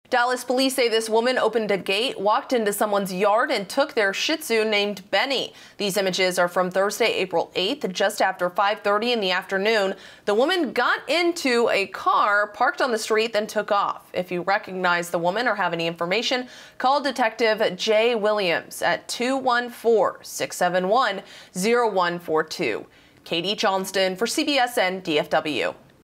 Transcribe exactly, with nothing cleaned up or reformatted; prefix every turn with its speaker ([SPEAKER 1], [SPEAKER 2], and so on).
[SPEAKER 1] Dallas police say this woman opened a gate, walked into someone's yard, and took their Shih Tzu named Benny. These images are from Thursday, April eighth, just after five thirty in the afternoon. The woman got into a car parked on the street, then took off. If you recognize the woman or have any information, call Detective Jay Williams at two one four, six seven one, zero one four two. Katie Johnston for C B S N D F W.